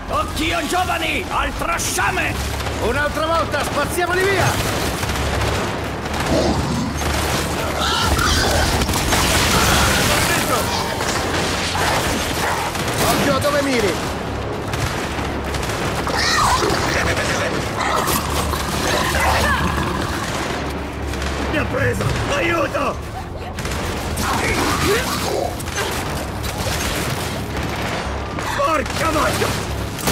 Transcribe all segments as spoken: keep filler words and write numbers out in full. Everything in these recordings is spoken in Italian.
Occhio giovani! Altro sciame! Un'altra volta, spazziamoli via! Occhio a dove miri! Mi ha preso! Aiuto! Porca vacca!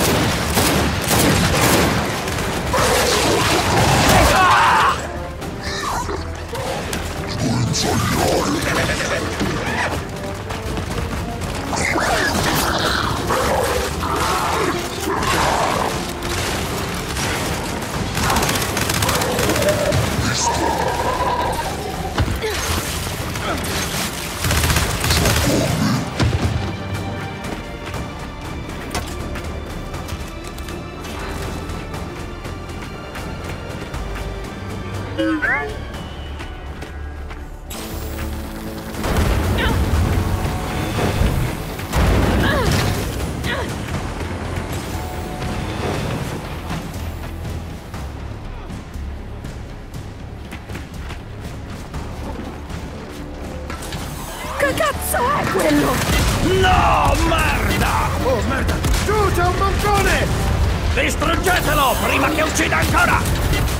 Che cazzo è quello? No, merda! Oh, merda! Giù, c'è un moncone! Distruggetelo prima che uccida ancora!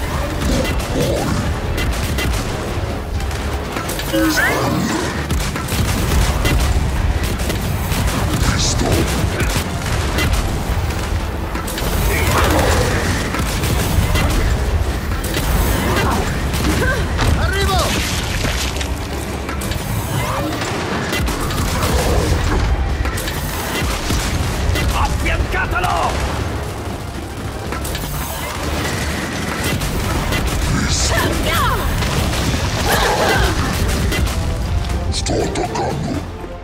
Arrivo! Affiancatelo! Sto attaccando.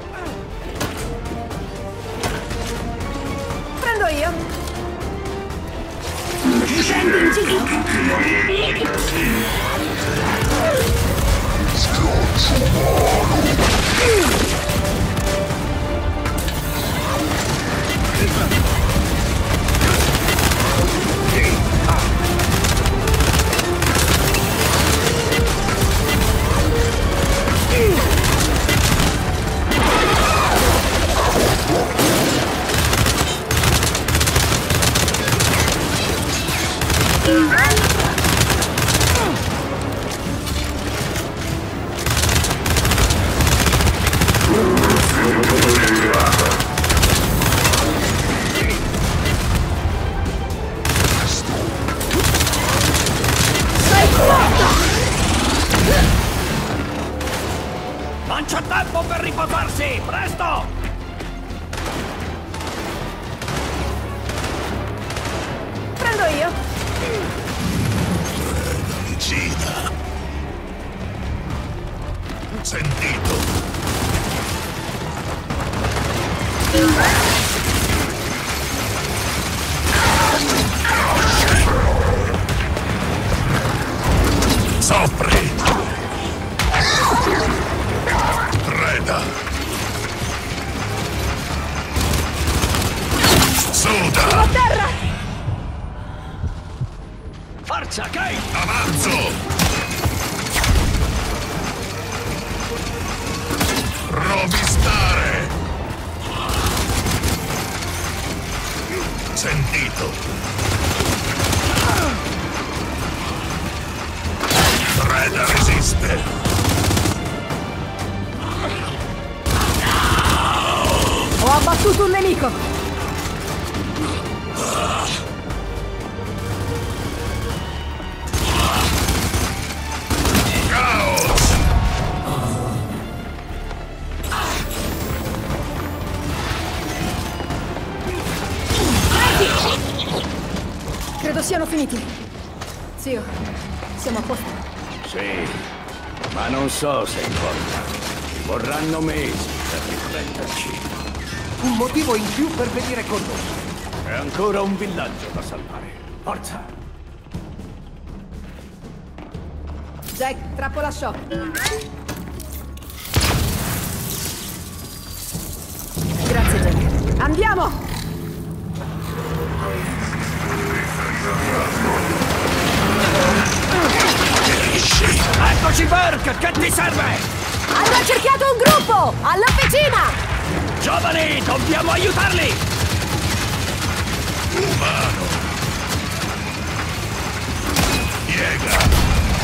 Prendo io. Scendi in giro. Schiaccio mano. Non c'è tempo per riposarsi! Presto! Prendo io. Vicina. Sentito. Soffri. Reda. Suda. A terra! Forza, Kate! Avanzo. Rovistare. Sentito. Reda resiste. Ho abbattuto un nemico. Caos. Credo siano finiti. Zio, siamo a posto. Sì, ma non so se importa. Vorranno mesi per riprenderci. Un motivo in più per venire con noi. C'è ancora un villaggio da salvare. Forza! Jack, trappola shock. Grazie, Jack. Andiamo! Eccoci, Burke! Che ti serve? Hanno accerchiato un gruppo! All'officina! Giovani, dobbiamo aiutarli! Umano! Piega!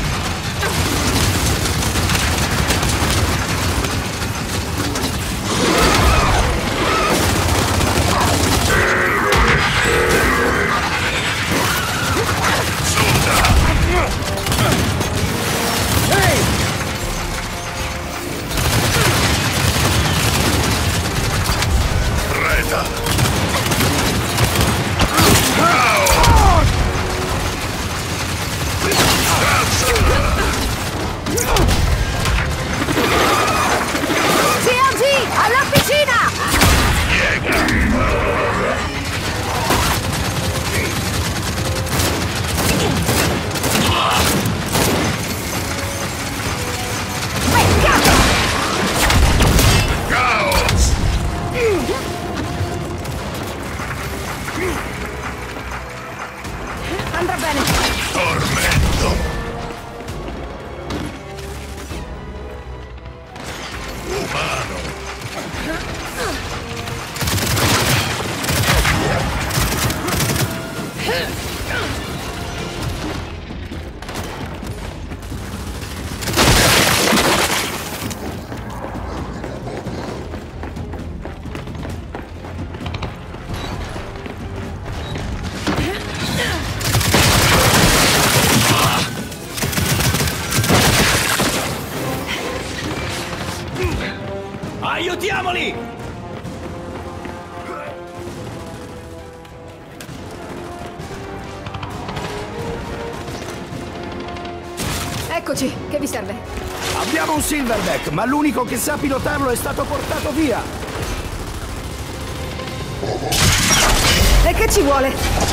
Andrà bene. Tormento! Umano! Aiutiamoli! Eccoci, che vi serve? Abbiamo un Silverback, ma l'unico che sa pilotarlo è stato portato via. E che ci vuole?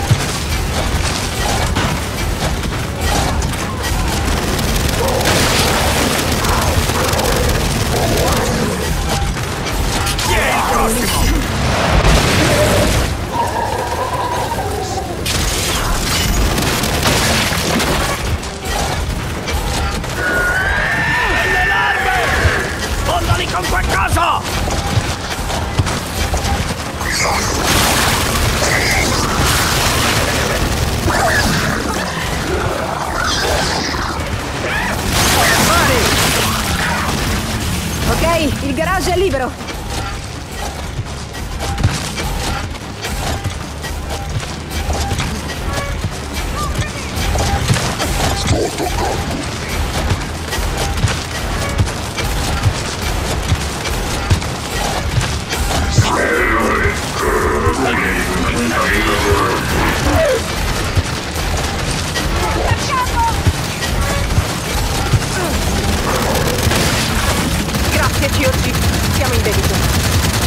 Delle larve! Sfondali con qualcosa! Ok, il garage è libero. Grazie, C O C. Siamo in debito.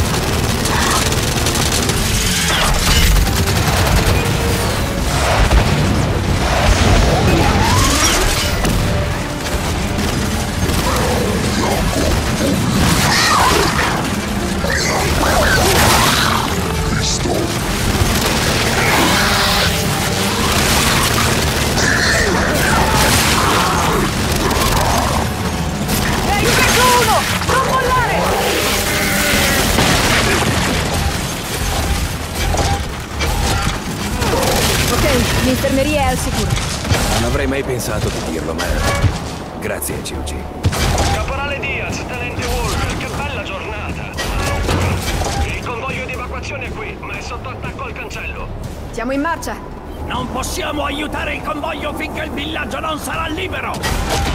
Ehi, preso uno! Non mollare! Ok, l'infermeria è al sicuro. Non avrei mai pensato di dirlo, ma... Grazie, C O C. Caporale Diaz, tenente Wolf, che bella giornata! Il convoglio di evacuazione è qui, ma è sotto attacco al cancello. Siamo in marcia. Non possiamo aiutare il convoglio finché il villaggio non sarà libero!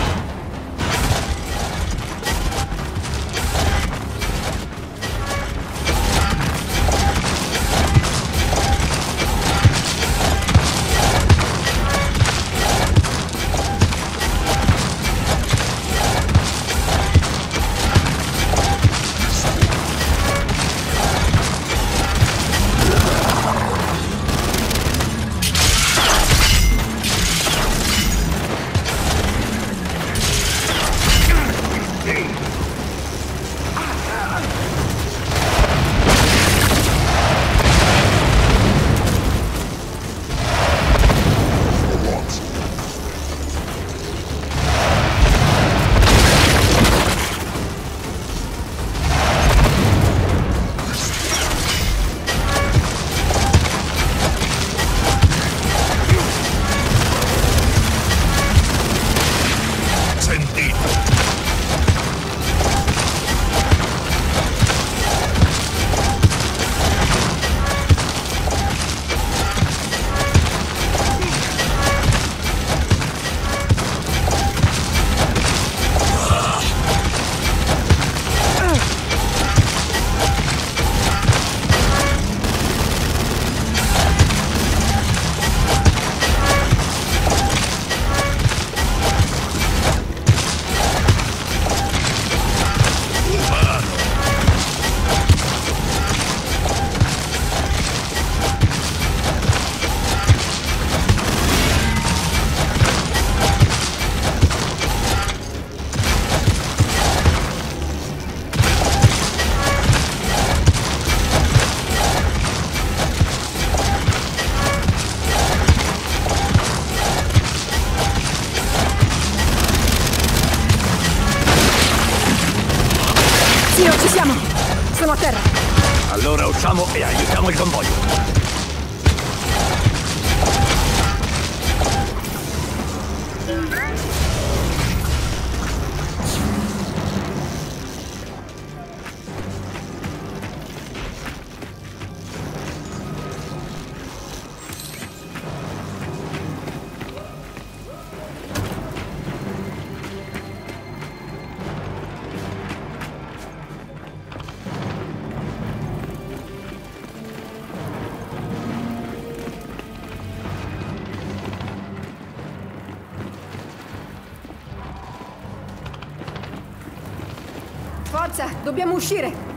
Scendiamo e aiutiamo il convoglio. Forza, dobbiamo uscire!